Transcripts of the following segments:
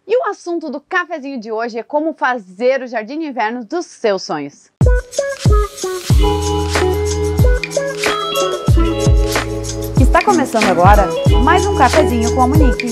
E o assunto do cafezinho de hoje é como fazer o jardim de inverno dos seus sonhos. Está começando agora mais um cafezinho com a Monique.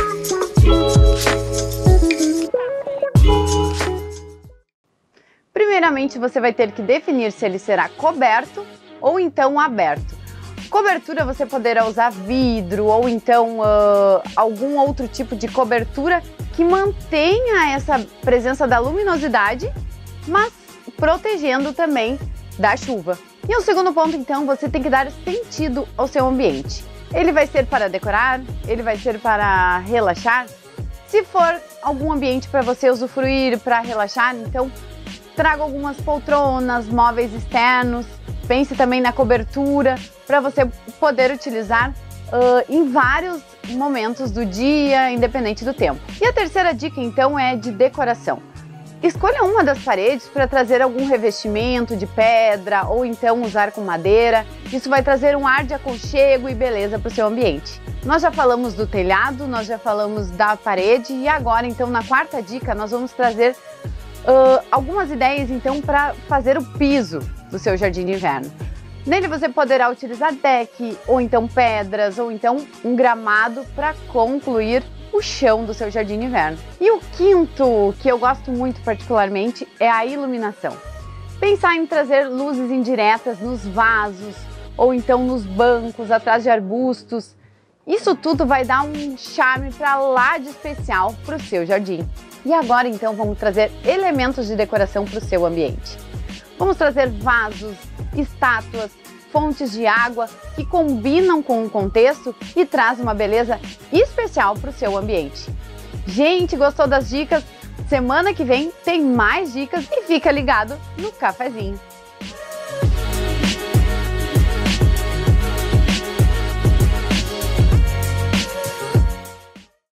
Primeiramente, você vai ter que definir se ele será coberto ou então aberto. Cobertura você poderá usar vidro ou então algum outro tipo de cobertura que mantenha essa presença da luminosidade, mas protegendo também da chuva. E o segundo ponto, então, você tem que dar sentido ao seu ambiente. Ele vai ser para decorar? Ele vai ser para relaxar? Se for algum ambiente para você usufruir, para relaxar, então traga algumas poltronas, móveis externos. Pense também na cobertura para você poder utilizar em vários momentos do dia, independente do tempo. E a terceira dica, então, é de decoração. Escolha uma das paredes para trazer algum revestimento de pedra ou então usar com madeira. Isso vai trazer um ar de aconchego e beleza para o seu ambiente. Nós já falamos do telhado, nós já falamos da parede e agora, então, na quarta dica, nós vamos trazer algumas ideias, então, para fazer o piso do seu jardim de inverno. Nele você poderá utilizar deck, ou então pedras, ou então um gramado para concluir o chão do seu jardim de inverno. E o quinto, que eu gosto muito particularmente, é a iluminação. Pensar em trazer luzes indiretas nos vasos, ou então nos bancos, atrás de arbustos. Isso tudo vai dar um charme para lá de especial para o seu jardim. E agora então vamos trazer elementos de decoração para o seu ambiente. Vamos trazer vasos, estátuas, fontes de água que combinam com o contexto e traz uma beleza especial para o seu ambiente. Gente, gostou das dicas? Semana que vem tem mais dicas e fica ligado no cafezinho.